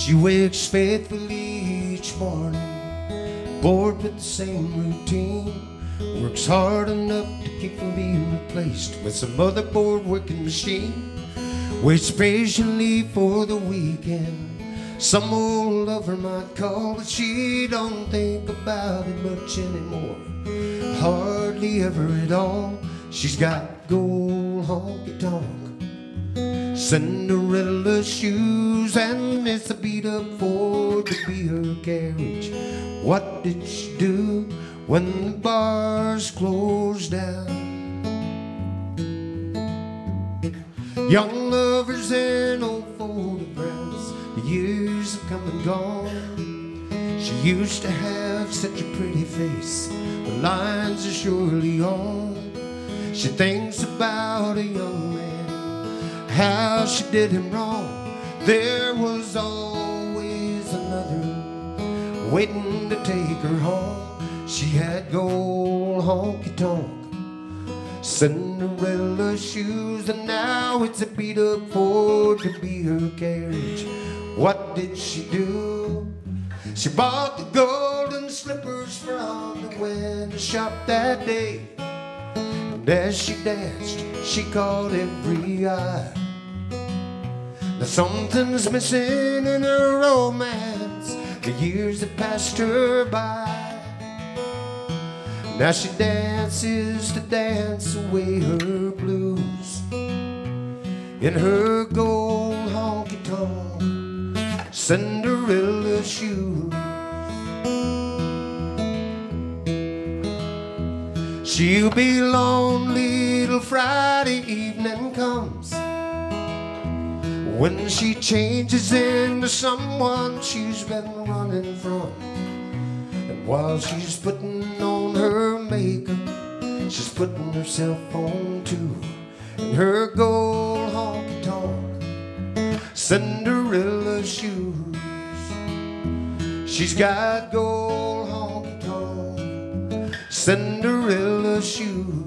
She wakes faithfully each morning, bored with the same routine. Works hard enough to keep from being replaced with some other bored working machine. Waits patiently for the weekend. Some old lover might call, but she don't think about it much anymore. Hardly ever at all. She's got gold honky-tonk Cinderella shoes, and it's a beat-up Ford to be her carriage. What did she do when the bars closed down? Young lovers and old photographs, the years have come and gone. She used to have such a pretty face, the lines are surely on. She thinks about a young man, how she did him wrong. There was always another waiting to take her home. She had gold honky-tonk Cinderella shoes, and now it's a beat-up Ford to be her carriage. What did she do? She bought the golden slippers from the window shop that day, and as she danced, she caught every eye. Now something's missing in her romance, the years have passed her by. Now she dances to dance away her blues in her gold honky-tonk Cinderella shoes. She'll be lonely till Friday evening comes, when she changes into someone she's been running from. And while she's putting on her makeup, she's putting herself on too, in her gold honky-tonk Cinderella shoes. She's got gold honky-tonk Cinderella shoes.